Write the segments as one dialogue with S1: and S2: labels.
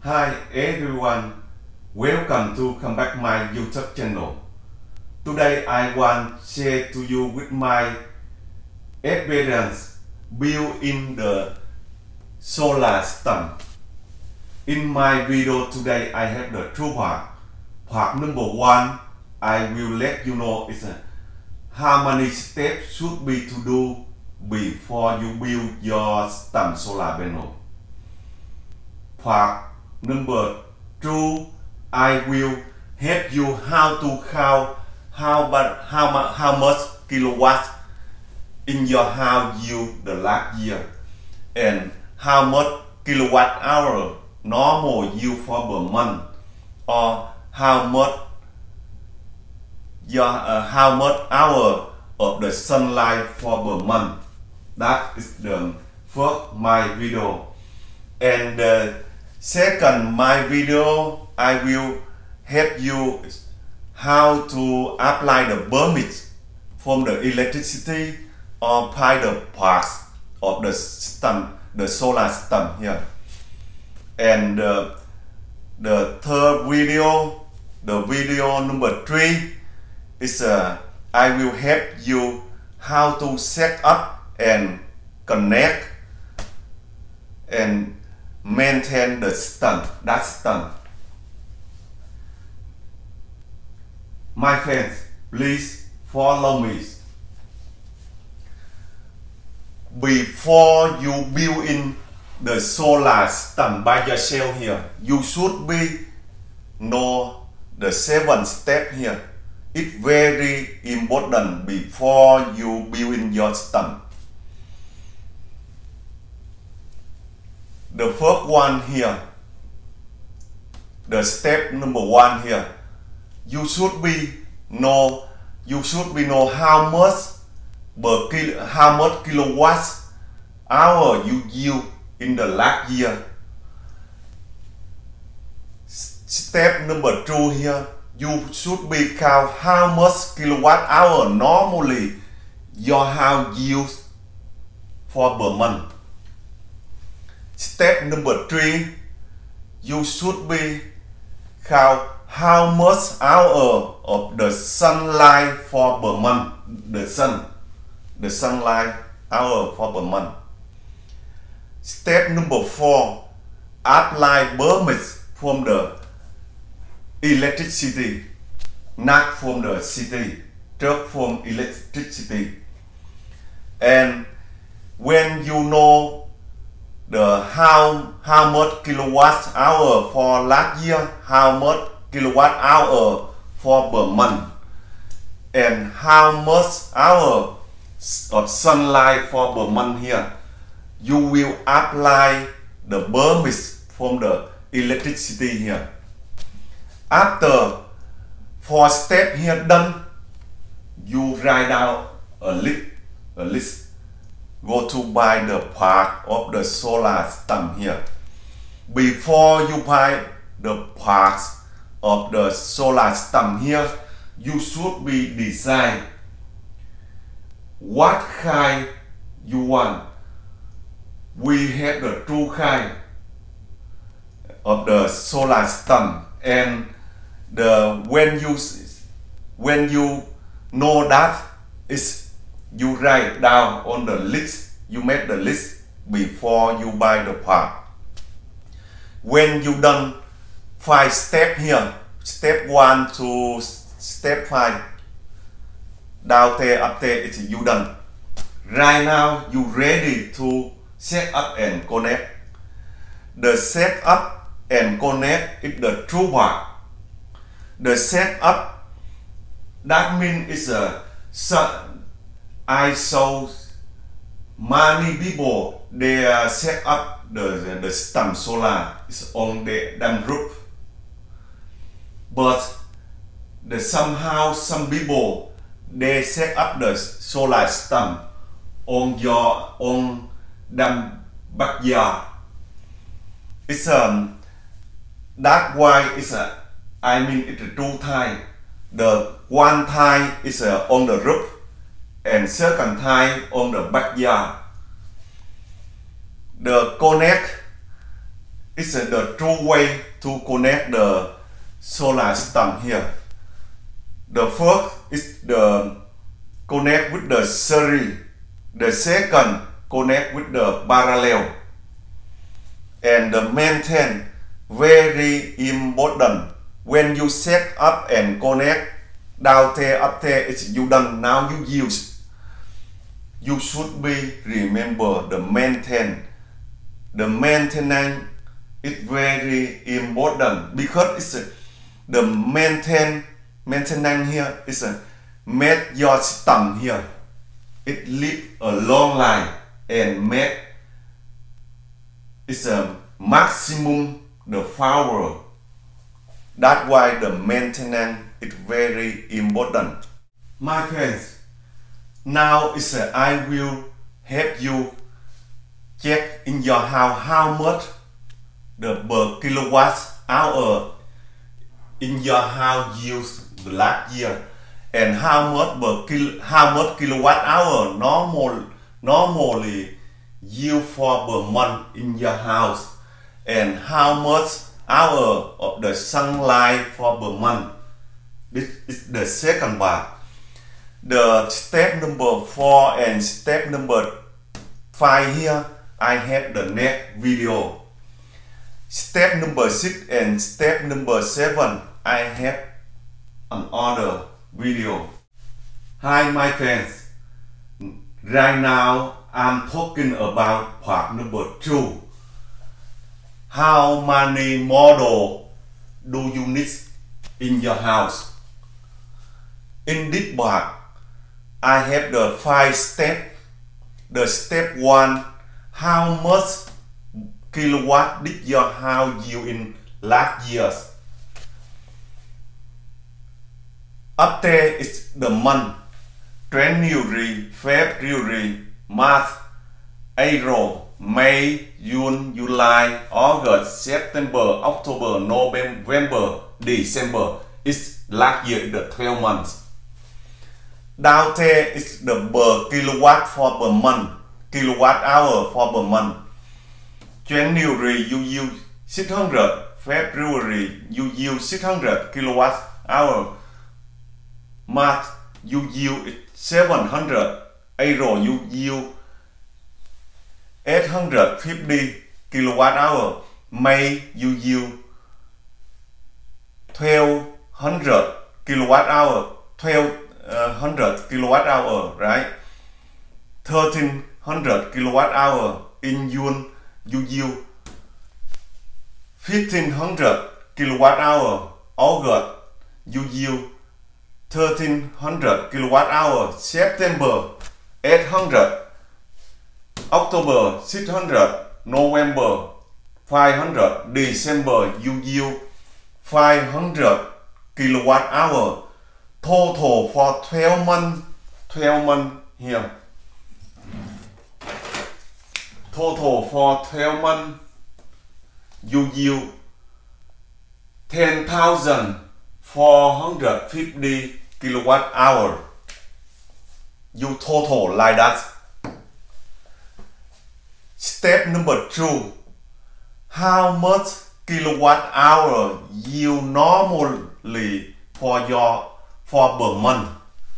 S1: Hi everyone, welcome to come back my YouTube channel. Today I want to share to you with my experience building the solar system. In my video today I have the two part. Part number one, I will let you know is how many steps should be to do before you build your system solar panel. Part number two, I will help you how to count how much kilowatts in your house you the last year and how much kilowatt hour normal you for per month, or how much hour of the sunlight for per month. That is the first my video. And the second my video, I will help you how to apply the permit from the electricity or by the parts of the system, the solar system here. And the third video, the video number 3 is I will help you how to set up and connect and maintain the system, that system. My friends, please follow me. Before you build in the solar system by yourself here, you should know the 7 steps here. It's very important before you build in your system. The first one here, the step number 1 here, you should know how much kilowatts hour you use in the last year. Step number 2 here, you should count how much kilowatt hour normally your house use for per month. Step number 3, you should count how much hour of the sunlight for per month, the sunlight hour for per month. Step number 4, apply permits from the electricity, not from the city, just from electricity. And when you know the how much kilowatt hour for last year, how much kilowatt hour for per month, and how much hour of sunlight for per month here, you will apply the permits from the electricity here. After 4 steps here done, you write down a list. Go to buy the part of the solar system here. Before you buy the parts of the solar system here, you should decide what kind you want. We have the 2 kinds of the solar system, and when you know that is, you write down on the list. You make the list before you buy the part. When you done 5 steps here, step 1 to step 5, down there, up there, it's you done. Right now, you ready to set up and connect. The set up and connect is the true part. The set up, that means it's I saw many people, they set up the system solar is on the roof, but somehow some people they set up the solar system on your own backyard. It's that why it's it's a 2 times. The 1 time is on the roof, and second time on the backyard. The connect it's the true way to connect the solar system here. The first is the connect with the series. The second connect with the parallel. And the maintain very important. When you set up and connect down there, up there, it's you done. Now you use. You should be remember the maintain. The maintenance is very important because it's the maintenance here is make your system here. It live a long life and make it's a maximum the power. That's why the maintenance is very important. My friends, now is I will help you check in your house how much the per kilowatt hour in your house used the last year and how much kilowatt hour normally you for per month in your house and how much hour of the sunlight for per month. This is the second part. The step number 4 and step number 5 here I have the next video. Step number 6 and step number 7 I have another video. Hi my friends, right now I'm talking about part number 2. How many model do you need in your house? In this part I have the 5 steps. The step 1, how much kilowatt did your house use in last years? Up there is the month: January, February, March, April, May, June, July, August, September, October, November, December. It's last year the 12 months. Down there is the per kilowatt for per month, kilowatt hour for per month. January you use 600, February you use 600 kilowatt hour, March you use 700, April you use 850 kilowatt hour, May you use 1200 kilowatt hour, 1200 kilowatt hour, right? 1300 kilowatt hour. In June you use 1500 kilowatt hour. August you use 1300 kilowatt hour. September 800. October 600. November 500. December you use 500 kilowatt hour. Total for 12 months. 12 months here. Total for 12 months you use 10,450 kilowatt hour. You total like that. Step number 2. How much kilowatt hour you normally for per month?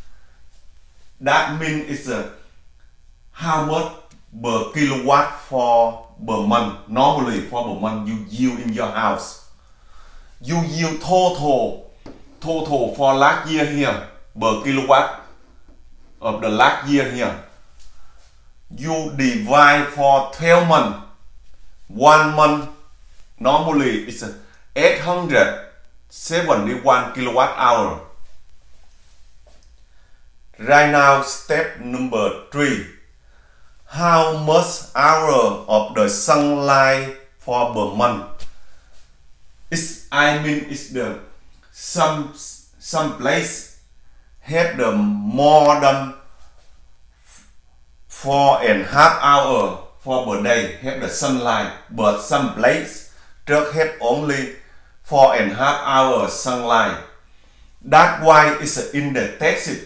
S1: That means it's how much per kilowatt for per month. Normally for per month you use in your house. You use total for last year here per kilowatt of the last year here. You divide for 12 months. 1 month normally it's 871 kilowatt hour. Right now step number 3. How much hour of the sunlight for per month? It's the some place have the more than 4.5 hours for per day have the sunlight, but some place just have only 4.5 hours sunlight. That's why it's in the Texas.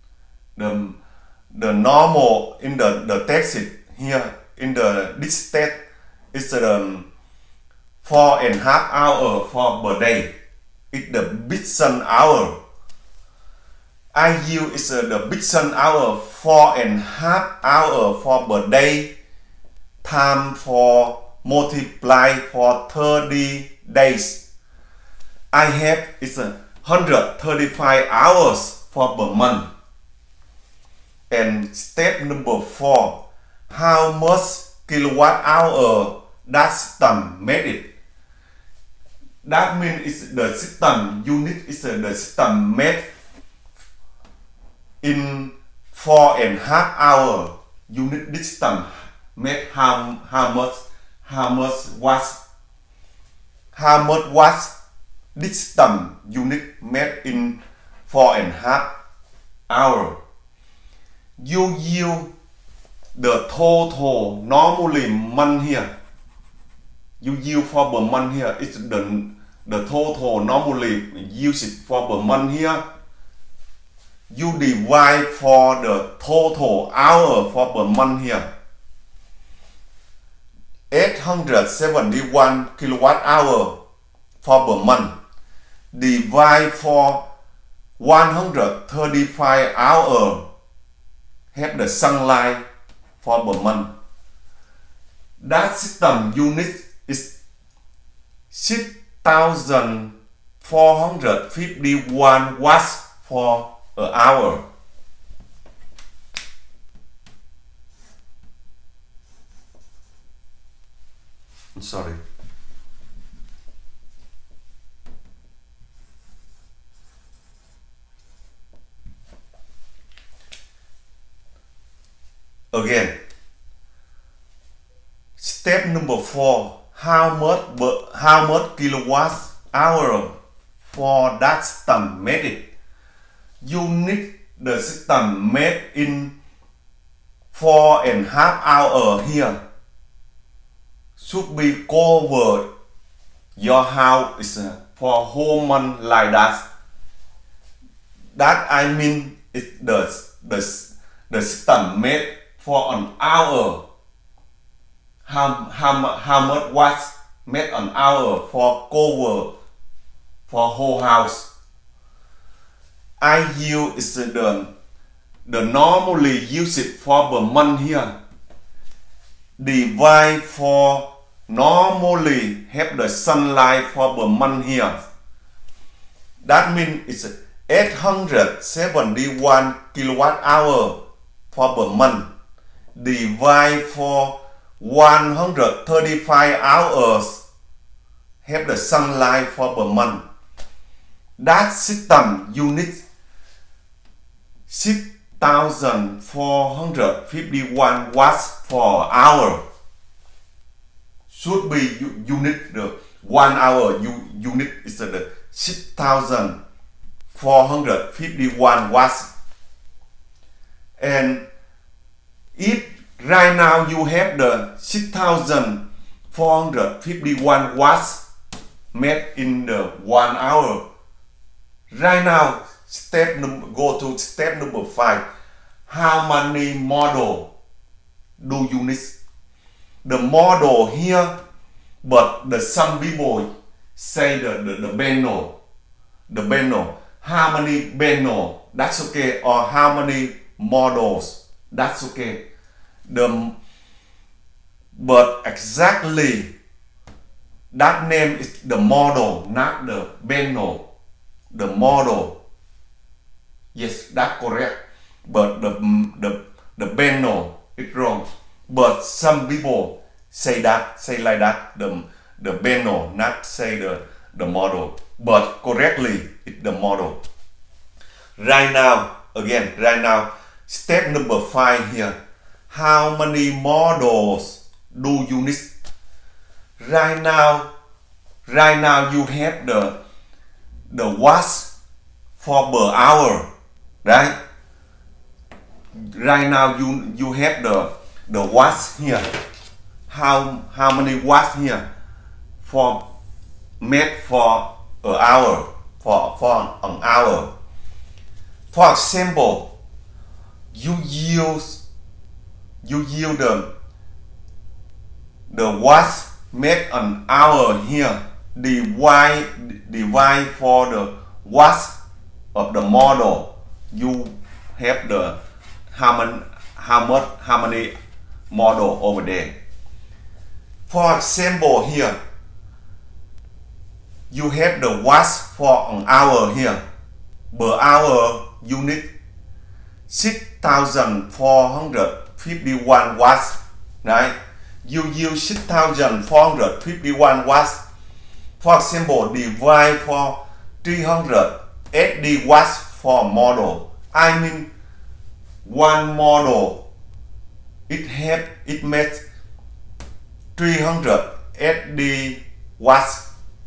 S1: The normal in the Texas here in this state is 4 4.5 hours for per day. It's the Bixen hour. I use the Bixen hour 4.5 hours for per day. Time for multiply for 30 days. I have is 135 hours for per month. And step number 4, how much kilowatt hour that system made it? That means it's the system unit is the system made in 4.5 hours. Unit this system made how much watts this system unit made in 4.5 hours. You use the total normally month here. You use for per month here. It's the total normally use it for per month here. You divide for the total hour for per month here. 871 kilowatt hour for per month. Divide for 135 hours. Have the sunlight for per month. That system unit is 6,451 watts for an hour. Sorry. Again, step number 4, how much kilowatt hour for that system made it? You need the system made in 4.5 hours here. Should be covered your house is for whole month like that. That I mean it's the system made for an hour. How much watts made an hour for cover for whole house. I use the normally use it for per month here. Divide for normally have the sunlight for per month here. That means it's 871 kilowatt hour for per month. Divide for 135 hours have the sunlight for per month. That system unit 6,451 watts for hour. Should be unit the 1 hour unit is the 6,451 watts. And if right now you have the 6,451 watts made in the 1 hour. Right now, go to step number 5. How many model do you need? The model here, but some people say the panel. The panel. How many panel? That's okay. Or how many models? That's okay. But exactly that name is the model, not the panel. The model. Yes, that's correct. But the panel is wrong. But some people say like that. The panel, not say the model. But correctly, it's the model. Right now, step number 5 here. How many models do you need? Right now you have the watts for per hour, right? Right now you have the watts here. How many watts here for made for an hour, for an hour? For example, you use the watts make an hour here, divide for the watts of the model, you have the how many model over there. For example, here you have the watts for an hour here. Per hour unit 6,451 watts. Right? You use 6,451 watts. For example, divide for 380 watts for model. I mean, one model it makes 380 watts.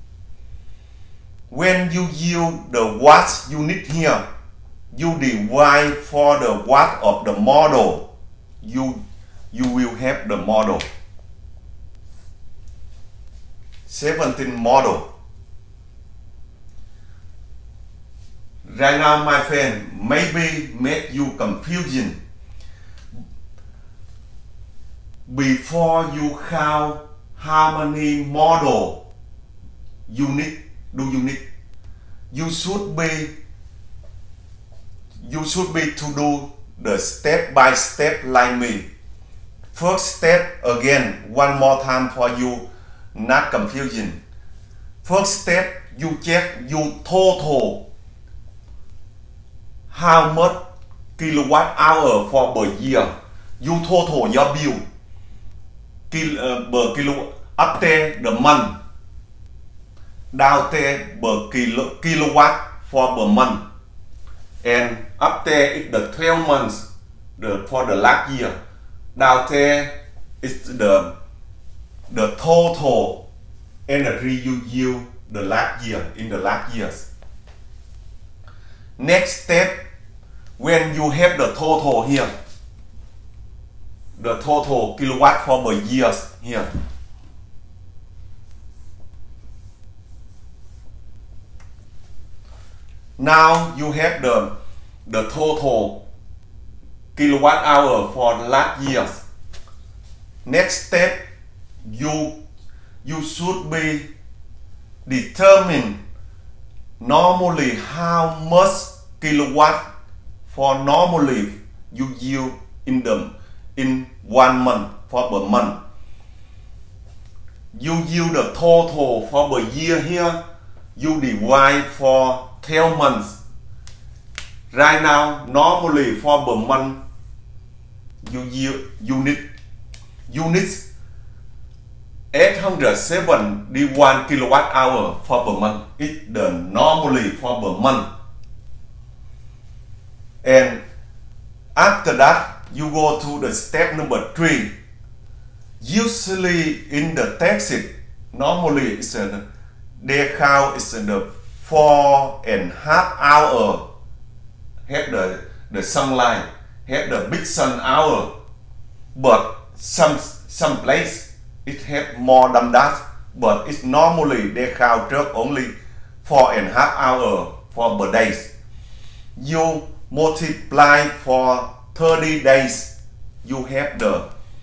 S1: When you use the watts unit here, you divide for the watt of the model. You will have the model. 17 model. Right now, my friend, maybe make you confusion. Before you count how many model unit you should be to do the step by step like me. First step, again, one more time for you, not confusion. First step, you check your total how much kilowatt hour for per year. You total your bill per kilo up there the month, down there per kilowatt for per month, and up there is the 12 months for the last year. Down there is the total energy you use the last year in the last years. Next step, when you have the total here, the total kilowatt for per years here. Now you have the total kilowatt hour for last years. Next step, you should be determine normally how much kilowatt for normally you use in 1 month for per month. You use the total for per year here. You divide for 12 months. Right now, normally for per month, you use units 871 kilowatt hour for per month. It's the normally for per month. And after that, you go to the step number 3. Usually in the Texas, normally it's they count is the 4.5 hour have the sunlight, have the big sun hour, but some place it have more than that, but it's normally they count only 4.5 hour for per days. You multiply for 30 days, you have the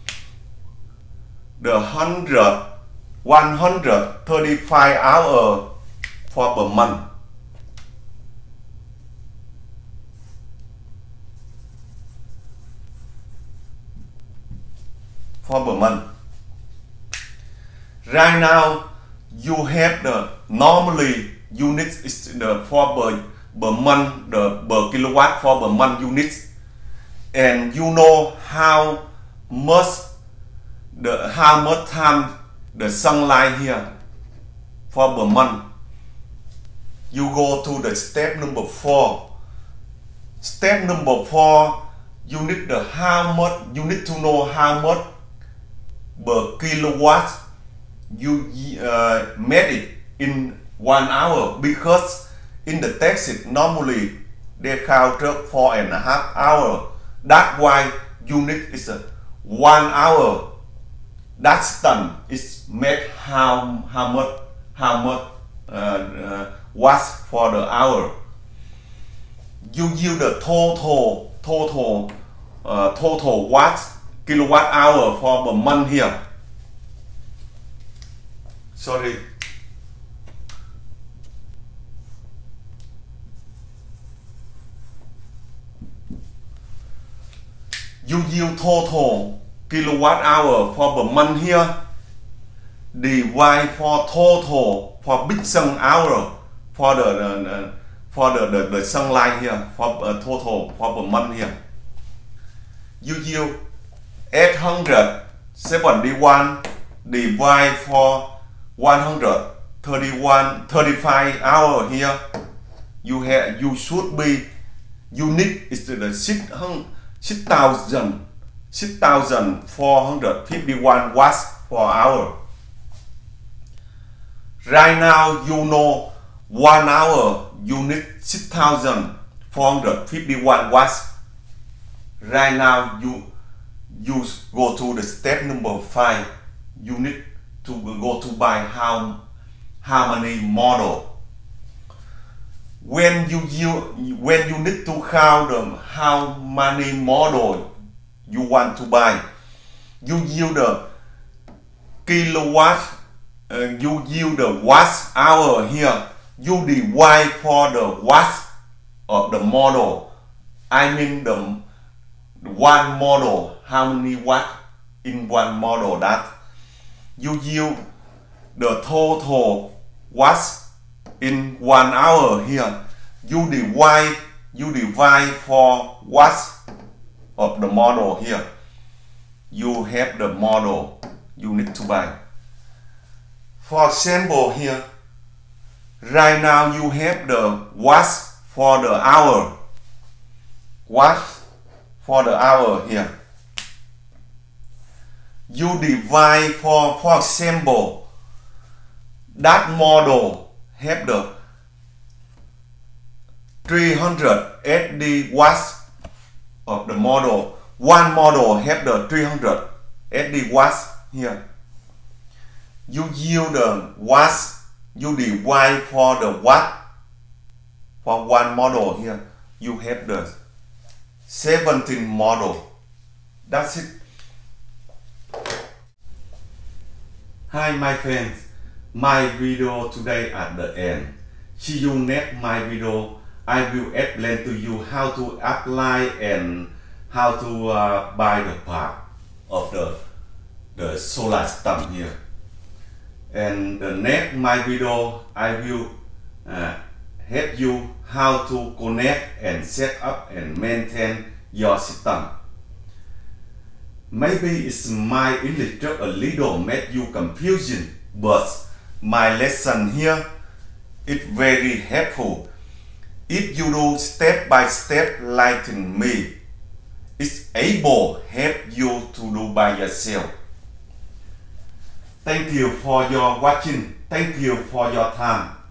S1: 135 hours for per month. For per month. Right now, you have the normally units is the for per month, the per kilowatt for per month units, and you know how much time the sunlight here for per month. You go to the step number 4. Step number 4, you need to know how much per kilowatt you made it in 1 hour, because in the Texas normally they count 4.5 hours. That's why unit is 1 hour. That's done. It's made how much watts for the hour. You use the total watts kilowatt hour for per month here. sorry. You use total kilowatt hour for the month here. Divide for total for big sun hour for the sunlight here for total for the month here. You use 871 divide for 135 hour here. You should be unit is the 6,451 watts per hour. Right now you know 1 hour unit 6,451 watts. Right now you go to the step number 5. You need to go to buy how many model. When you need to count them how many model you want to buy, you use the kilowatt, you use the watts hour here. You divide for the watts of the model. I mean the one model, how many watt in one model that. You use the total watts in 1 hour here. You divide for watts of the model here. You have the model you need to buy. For example here, right now you have the watts for the hour. Watts for the hour here. You divide for example, that model have the 380 watts of the model. One model have the 380 watts here. You use the watts, you divide for the watt for one model here. You have the 17 model. That's it. Hi my friends, my video today at the end. See you next my video. I will explain to you how to apply and how to buy the part of the solar system here. And the next my video I will help you how to connect and set up and maintain your system. Maybe it's my English just a little make you confusion, but my lesson here is very helpful. If you do step by step like me, it's able help you to do by yourself. Thank you for your watching. Thank you for your time.